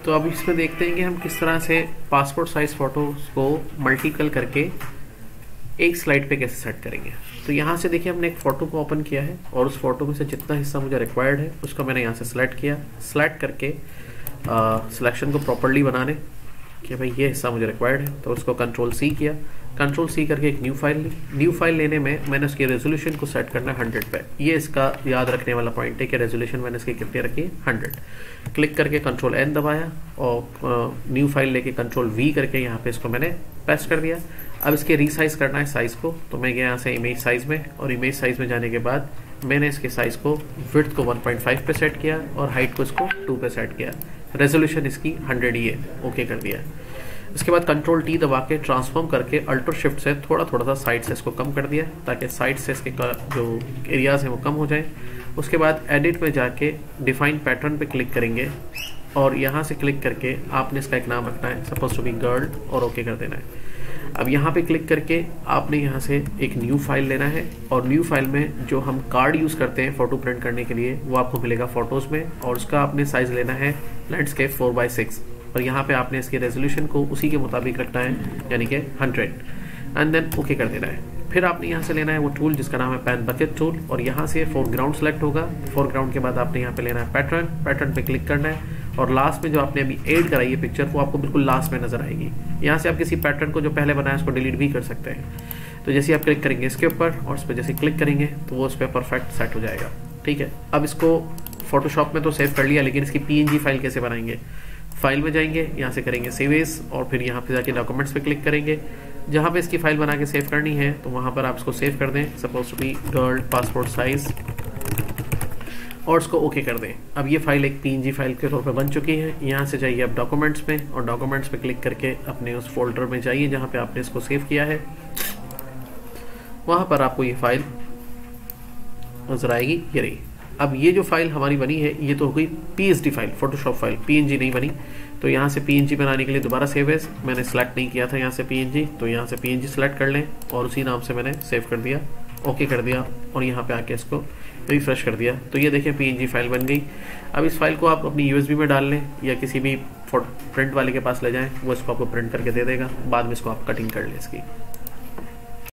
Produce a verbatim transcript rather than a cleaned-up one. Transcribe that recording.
तो अब इसमें देखते हैं कि हम किस तरह से पासपोर्ट साइज फ़ोटोज़ को मल्टीपल करके एक स्लाइड पे कैसे सेट करेंगे। तो यहाँ से देखिए हमने एक फ़ोटो को ओपन किया है और उस फोटो में से जितना हिस्सा मुझे रिक्वायर्ड है उसको मैंने यहाँ से सिलेक्ट किया। सिलेक्ट करके सिलेक्शन को प्रॉपर्ली बनाने कि भाई ये हिस्सा मुझे रिक्वायर्ड है, तो उसको कंट्रोल सी किया। कंट्रोल सी करके एक न्यू फाइल ली। न्यू फाइल लेने में मैंने उसकी रेजोल्यूशन को सेट करना है हंड्रेड पे। ये इसका याद रखने वाला पॉइंट है कि रेजोल्यूशन मैंने इसकी कितनी रखी है, हंड्रेड। क्लिक करके कंट्रोल एन दबाया और न्यू फाइल लेके कंट्रोल वी करके यहाँ पे इसको मैंने पेस्ट कर दिया। अब इसके रीसाइज करना है साइज़ को, तो मैं गया यहाँ से इमेज साइज़ में और इमेज साइज़ में जाने के बाद मैंने इसके साइज़ को विड्थ को वन पॉइंट फाइव पे सेट किया और हाइट को इसको टू पे सेट किया। रेजोल्यूशन इसकी हंड्रेड ही है, ओके कर दिया। इसके बाद कंट्रोल टी दबा के ट्रांसफॉर्म करके अल्टर शिफ्ट से थोड़ा थोड़ा सा साइड से इसको कम कर दिया ताकि साइड से इसके जो एरियाज हैं वो कम हो जाए। उसके बाद एडिट में जाके डिफाइन पैटर्न पे क्लिक करेंगे और यहाँ से क्लिक करके आपने इसका एक नाम रखना है, सपोज टू बी गर्ल, और ओके कर देना है। अब यहाँ पे क्लिक करके आपने यहाँ से एक न्यू फाइल लेना है और न्यू फाइल में जो हम कार्ड यूज़ करते हैं फ़ोटो प्रिंट करने के लिए वो आपको मिलेगा फ़ोटोज़ में, और उसका आपने साइज़ लेना है लैंडस्केप फोर बाई सिक्स और यहाँ पे आपने इसके रेजोल्यूशन को उसी के मुताबिक रखना है यानी कि हंड्रेड, एंड देन ओके कर देना है। फिर आपने यहाँ से लेना है वो टूल जिसका नाम है पेन बकेट टूल और यहाँ से फोरग्राउंड सेलेक्ट होगा। फोरग्राउंड के बाद आपने यहाँ पे लेना है पैटर्न, पैटर्न पे क्लिक करना है और लास्ट में जो आपने अभी ऐड कराई है पिक्चर वो आपको बिल्कुल लास्ट में नजर आएगी। यहाँ से आप किसी पैटर्न को जो पहले बनाया उसको डिलीट भी कर सकते हैं। तो जैसे आप क्लिक करेंगे इसके ऊपर और उस पर जैसे क्लिक करेंगे तो वो उस पर परफेक्ट सेट हो जाएगा। ठीक है, अब इसको फोटोशॉप में तो सेव कर लिया, लेकिन इसकी पीएनजी फाइल कैसे बनाएंगे। फाइल में जाएंगे, यहाँ से करेंगे सेव एज और फिर यहाँ पे जाके डॉक्यूमेंट्स पे क्लिक करेंगे। जहाँ पे इसकी फाइल बना के सेव करनी है तो वहाँ पर आप इसको सेव कर दें, suppose to be girl passport size, और इसको ओके कर दें। अब ये फाइल एक पीएनजी फाइल के तौर पे बन चुकी है। यहाँ से जाइए आप डॉक्यूमेंट्स में और डॉक्यूमेंट्स पे क्लिक करके अपने उस फोल्डर में जाइए जहाँ पे आपने इसको सेव किया है। वहाँ पर आपको ये फाइल नजर आएगी, ये रही। अब ये जो फाइल हमारी बनी है ये तो हो गई PSD file, Photoshop file, PNG नहीं बनी। तो यहाँ से पीएनजी बनाने के लिए दोबारा सेव एज, मैंने सेलेक्ट नहीं किया था यहाँ से पीएनजी, तो यहाँ से पीएनजी सेलेक्ट कर लें और उसी नाम से मैंने सेव कर दिया, ओके कर दिया और यहाँ पे आके इसको रिफ्रेश कर दिया। तो ये देखें पीएनजी फाइल बन गई। अब इस फाइल को आप अपनी यूएसबी में डाल लें या किसी भी प्रिंट वाले के पास ले जाएं, वो इसको आपको प्रिंट करके दे देगा। बाद में इसको आप कटिंग कर लें इसकी।